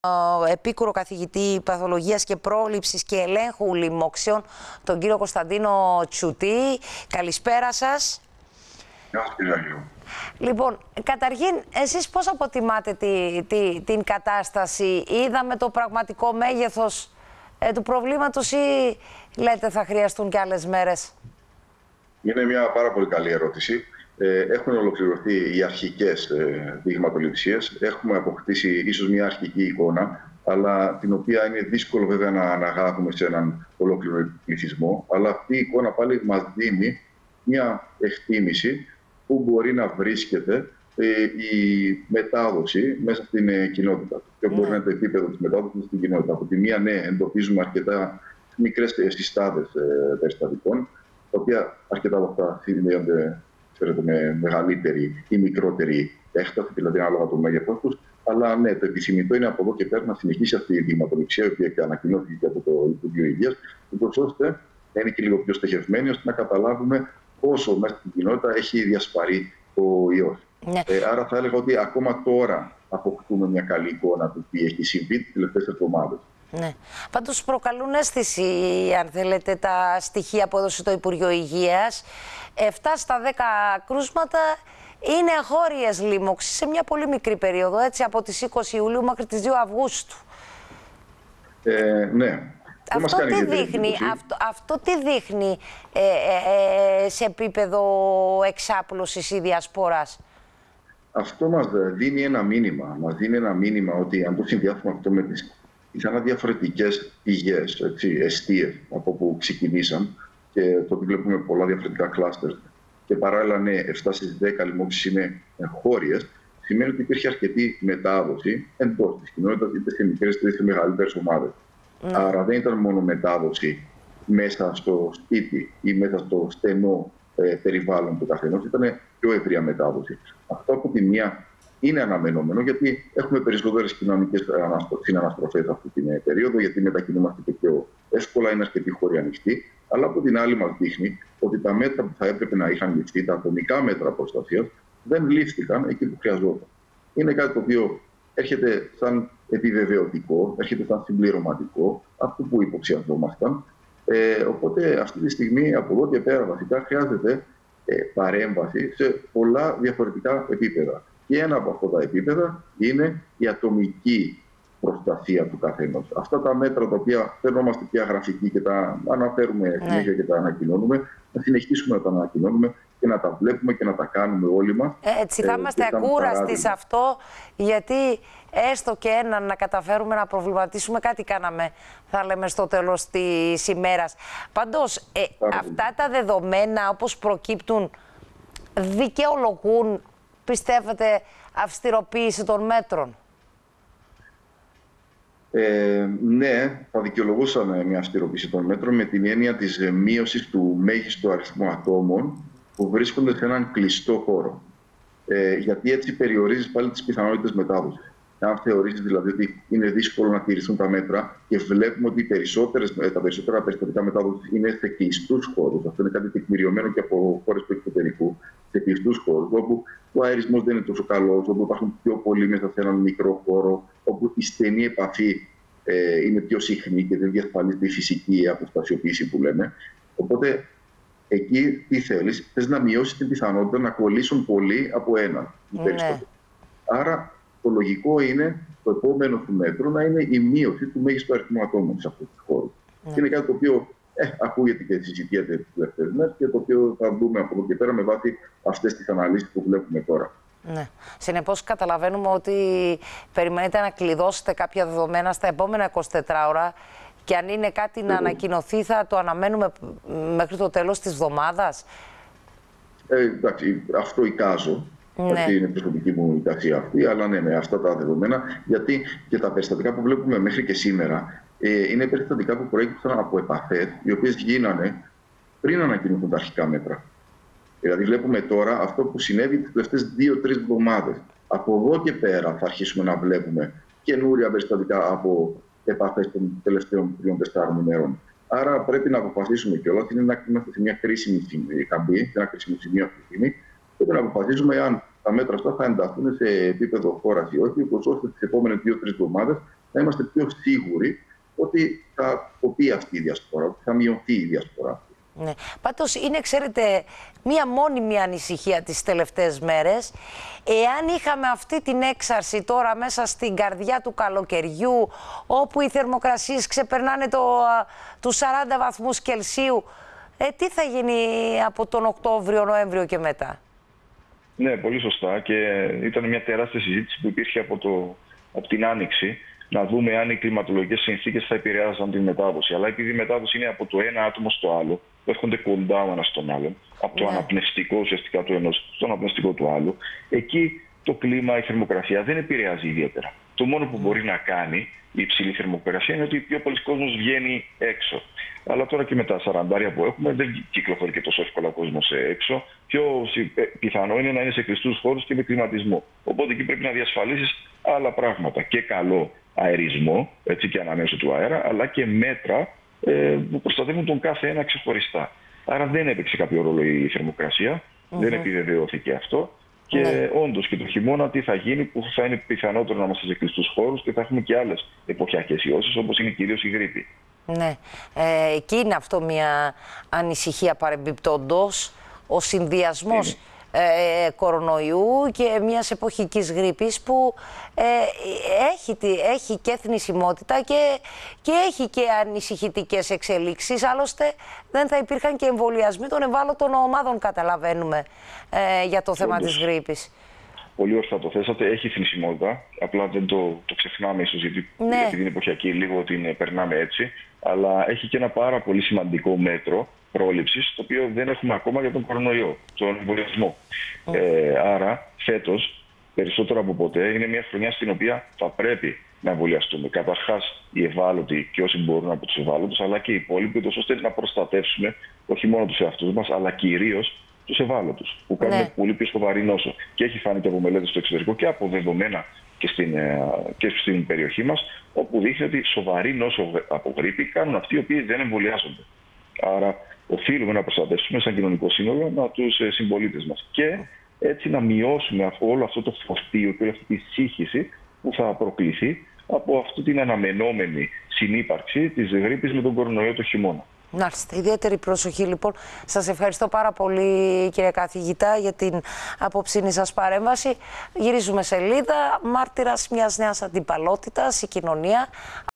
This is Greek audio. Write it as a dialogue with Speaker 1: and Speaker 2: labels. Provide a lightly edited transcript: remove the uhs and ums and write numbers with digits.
Speaker 1: Επίκουρο καθηγητή παθολογίας και πρόληψης και ελέγχου λοιμόξεων, τον κύριο Κωνσταντίνο Τσουτή. Καλησπέρα σας.
Speaker 2: Γεια σας, κύριε Αγίου.
Speaker 1: Λοιπόν, καταρχήν, εσείς πώς αποτιμάτε την κατάσταση? Είδαμε το πραγματικό μέγεθος του προβλήματος ή λέτε θα χρειαστούν και άλλες μέρες?
Speaker 2: Είναι μια πάρα πολύ καλή ερώτηση. Έχουν ολοκληρωθεί οι αρχικές δειγματοληψίες. Έχουμε αποκτήσει ίσως μια αρχική εικόνα, αλλά την οποία είναι δύσκολο βέβαια να αναγάγουμε σε έναν ολόκληρο πληθυσμό. Αλλά αυτή η εικόνα πάλι μας δίνει μια εκτίμηση που μπορεί να βρίσκεται η μετάδοση μέσα στην κοινότητα. Ποιο μπορεί να είναι το επίπεδο της μετάδοσης στην κοινότητα. Από τη μία, ναι, εντοπίζουμε αρκετά μικρές συστάδες περιστατικών, τα οποία αρκετά από αυτά συνδέονται με μεγαλύτερη ή μικρότερη έκταση, δηλαδή ανάλογα το μέγεθος τους. Αλλά ναι, το επιθυμητό είναι από εδώ και πέρα να συνεχίσει αυτή η δειγματοληψία, η οποία ανακοινώθηκε από το Υπουργείο Υγείας, ώστε να είναι και λίγο πιο στοχευμένη, ώστε να καταλάβουμε πόσο μέσα στην κοινότητα έχει διασπαρεί ο ιός. Ναι. Άρα θα έλεγα ότι ακόμα τώρα αποκτούμε μια καλή εικόνα του τι έχει συμβεί τις τελευταίες εβδομάδες. Ναι.
Speaker 1: Πάντως προκαλούν αίσθηση, αν θέλετε, τα στοιχεία που έδωσε το Υπουργείο Υγείας. 7 στα 10 κρούσματα είναι εγχώριες λοίμωξης σε μια πολύ μικρή περίοδο, έτσι, από τις 20 Ιουλίου μέχρι τις 2 Αυγούστου.
Speaker 2: Ναι.
Speaker 1: Αυτό τι δείχνει σε επίπεδο εξάπλωσης ή διασποράς?
Speaker 2: Αυτό μας δίνει ένα μήνυμα. Μας δίνει ένα μήνυμα ότι αν το συνδυάσουμε αυτό με τις πιθανά διαφορετικές πηγές, εστίες από όπου ξεκινήσαν, και το ότι βλέπουμε πολλά διαφορετικά κλάστερ και παράλληλα, ναι, 7 στις 10 λοιμώξεις είναι εγχώριες, σημαίνει ότι υπήρχε αρκετή μετάδοση εντός της κοινότητας, είτε σε μικρές είτε σε μεγαλύτερες ομάδες. Άρα δεν ήταν μόνο μετάδοση μέσα στο σπίτι ή μέσα στο στενό περιβάλλον του καθενός, ήταν πιο ευρεία μετάδοση. Αυτό από τη μία είναι αναμενόμενο, γιατί έχουμε περισσότερες κοινωνικές συναναστροφές αυτή την περίοδο, γιατί μετακινούμαστε και πιο εύκολα, είναι αρκετοί χώροι ανοιχτοί. Αλλά από την άλλη, μας δείχνει ότι τα μέτρα που θα έπρεπε να είχαν ληφθεί, τα ατομικά μέτρα προστασίας, δεν λήφθηκαν εκεί που χρειαζόταν. Είναι κάτι το οποίο έρχεται σαν επιβεβαιωτικό, έρχεται σαν συμπληρωματικό αυτό που υποψιαζόμασταν. Οπότε αυτή τη στιγμή, από εδώ και πέρα, βασικά χρειάζεται παρέμβαση σε πολλά διαφορετικά επίπεδα. Και ένα από αυτά τα επίπεδα είναι η ατομική προστασία του καθενός. Αυτά τα μέτρα τα οποία φαινόμαστε πια γραφικοί και τα αναφέρουμε συνέχεια και τα ανακοινώνουμε, να συνεχίσουμε να τα ανακοινώνουμε και να τα βλέπουμε και να τα κάνουμε όλοι μας.
Speaker 1: Έτσι, θα είμαστε ακούραστοι σε αυτό, γιατί έστω και έναν να καταφέρουμε να προβληματίσουμε, κάτι κάναμε, θα λέμε, στο τέλος της ημέρας. Πάντως, αυτά τα δεδομένα όπως προκύπτουν δικαιολογούν, πιστεύετε, αυστηροποίηση των μέτρων?
Speaker 2: Ναι, θα δικαιολογούσαν μια αυστηροποίηση των μέτρων με την έννοια της μείωσης του μέγιστου αριθμού ατόμων που βρίσκονται σε έναν κλειστό χώρο. Γιατί έτσι περιορίζεις πάλι τις πιθανότητες μετάδοσης. Αν θεωρήσεις δηλαδή ότι είναι δύσκολο να τηρηθούν τα μέτρα και βλέπουμε ότι τα περισσότερα περιστατικά μετάδοσης είναι σε κλειστούς χώρους, αυτό είναι κάτι τεκμηριωμένο και από χώρες του εξωτερικού, σε κλειστούς χώρους, όπου ο αερισμός δεν είναι τόσο καλός, όπου υπάρχουν πιο πολλοί μέσα σε έναν μικρό χώρο, όπου η στενή επαφή είναι πιο συχνή και δεν διασφαλίζεται η φυσική αποστασιοποίηση που λέμε. Οπότε εκεί τι θέλεις? Θες να μειώσεις την πιθανότητα να κολλήσουν πολλοί από έναν. Άρα το λογικό είναι το επόμενο του μέτρο να είναι η μείωση του μέγιστου αριθμού ατόμων σε αυτούς τους χώρους. Και είναι κάτι το οποίο ακούγεται και συζητιέται τις τελευταίες μέρες και το οποίο θα δούμε από εδώ και πέρα με βάση αυτές τις αναλύσεις που βλέπουμε τώρα.
Speaker 1: Ναι. Συνεπώς καταλαβαίνουμε ότι περιμένετε να κλειδώσετε κάποια δεδομένα στα επόμενα 24 ώρα και αν είναι κάτι να ανακοινωθεί θα το αναμένουμε μέχρι το τέλος της εβδομάδας.
Speaker 2: Εντάξει, αυτό εικάζω. Αυτή είναι η προσωπική μου εικασία αυτή, αλλά ναι, με αυτά τα δεδομένα, γιατί και τα περιστατικά που βλέπουμε μέχρι και σήμερα είναι περιστατικά που προέκυψαν από επαφές, οι οποίες γίνανε πριν ανακοινωθούν τα αρχικά μέτρα. Δηλαδή, βλέπουμε τώρα αυτό που συνέβη τις τελευταίες 2-3 εβδομάδες. Από εδώ και πέρα θα αρχίσουμε να βλέπουμε καινούρια περιστατικά από επαφές των τελευταίων 3-4 ημερών. Άρα, πρέπει να αποφασίσουμε κιόλας, είναι να είμαστε σε μια κρίσιμη καμπή, σε ένα κρίσιμο σημείο αυτή τη στιγμή. Πρέπει να αποφασίσουμε αν τα μέτρα αυτά θα ενταχθούν σε επίπεδο χώρας ή όχι, ώστε τις επόμενες 2-3 εβδομάδες να είμαστε πιο σίγουροι ότι θα κοπεί αυτή η διασπορά, ότι θα μειωθεί η διασπορά.
Speaker 1: Ναι. Πάντως είναι, ξέρετε, μία μόνιμη ανησυχία τις τελευταίες μέρες. Εάν είχαμε αυτή την έξαρση τώρα μέσα στην καρδιά του καλοκαιριού, όπου οι θερμοκρασίες ξεπερνάνε τους 40 βαθμούς Κελσίου, τι θα γίνει από τον Οκτώβριο, Νοέμβριο και μετά?
Speaker 3: Ναι, πολύ σωστά, και ήταν μια τεράστια συζήτηση που υπήρχε από την Άνοιξη, να δούμε αν οι κλιματολογικές συνθήκες θα επηρεάζαν την μετάδοση. Αλλά επειδή η μετάδοση είναι από το ένα άτομο στο άλλο, που έρχονται κοντά ο ένας στον άλλον, από το αναπνευστικό ουσιαστικά του ενός στο αναπνευστικό του άλλου, εκεί το κλίμα, η θερμοκρασία δεν επηρεάζει ιδιαίτερα. Το μόνο που μπορεί να κάνει η υψηλή θερμοκρασία είναι ότι πιο πολλοί κόσμος βγαίνει έξω. Αλλά τώρα και με τα 40 που έχουμε, δεν κυκλοφορεί και τόσο εύκολα ο κόσμος έξω. Πιο πιθανό είναι να είναι σε κλειστούς χώρους και με κλιματισμό. Οπότε εκεί πρέπει να διασφαλίσεις άλλα πράγματα. Και καλό αερισμό, έτσι, και ανανέωση του αέρα, αλλά και μέτρα που προστατεύουν τον κάθε ένα ξεχωριστά. Άρα δεν έπαιξε κάποιο ρόλο η θερμοκρασία, δεν επιβεβαιώθηκε αυτό. Και όντως και το χειμώνα τι θα γίνει, που θα είναι πιθανότερο να είμαστε σε κλειστούς χώρους και θα έχουμε και άλλες εποχιακές ιώσεις, όπως είναι κυρίως η γρίπη.
Speaker 1: Ναι, εκεί είναι αυτό μια ανησυχία παρεμπιπτόντως, ο συνδυασμός κορονοϊού και μιας εποχικής γρίπης που έχει και θνησιμότητα και έχει και ανησυχητικές εξελίξεις. Άλλωστε δεν θα υπήρχαν και εμβολιασμοί των ευάλωτων ομάδων, καταλαβαίνουμε, για το θέμα της γρίπης.
Speaker 3: Πολύ ορθά το θέσατε. Έχει θνησιμότητα. Απλά δεν το ξεχνάμε, ίσως, γιατί επειδή είναι εποχιακή, λίγο την περνάμε έτσι. Αλλά έχει και ένα πάρα πολύ σημαντικό μέτρο πρόληψης, το οποίο δεν έχουμε ακόμα για τον κορονοϊό, τον εμβολιασμό. Άρα, φέτος, περισσότερο από ποτέ, είναι μια χρονιά στην οποία θα πρέπει να εμβολιαστούμε. Καταρχάς, οι ευάλωτοι και όσοι μπορούν από τους ευάλωτους, αλλά και οι υπόλοιποι, ώστε να προστατεύσουμε όχι μόνο τους εαυτούς μας, αλλά κυρίως τους ευάλωτους, που κάνουν πολύ πιο σοβαρή νόσο. Και έχει φάνει και από μελέτες στο εξωτερικό και από δεδομένα και στην περιοχή μας, όπου δείχνει ότι σοβαρή νόσο από γρίπη κάνουν αυτοί οι οποίοι δεν εμβολιάζονται. Άρα, οφείλουμε να προστατεύσουμε σαν κοινωνικό σύνολο τους συμπολίτες μας. Και έτσι να μειώσουμε όλο αυτό το φορτίο και όλη αυτή τη σύγχυση που θα προκληθεί από αυτή την αναμενόμενη συνύπαρξη της γρίπης με τον κορονοϊό το χειμώνα.
Speaker 1: Μάλιστα, ιδιαίτερη προσοχή λοιπόν. Σας ευχαριστώ πάρα πολύ, κύριε καθηγητά, για την απόψινή σας παρέμβαση. Γυρίζουμε σελίδα. Μάρτυρας μιας νέας αντιπαλότητας η κοινωνία.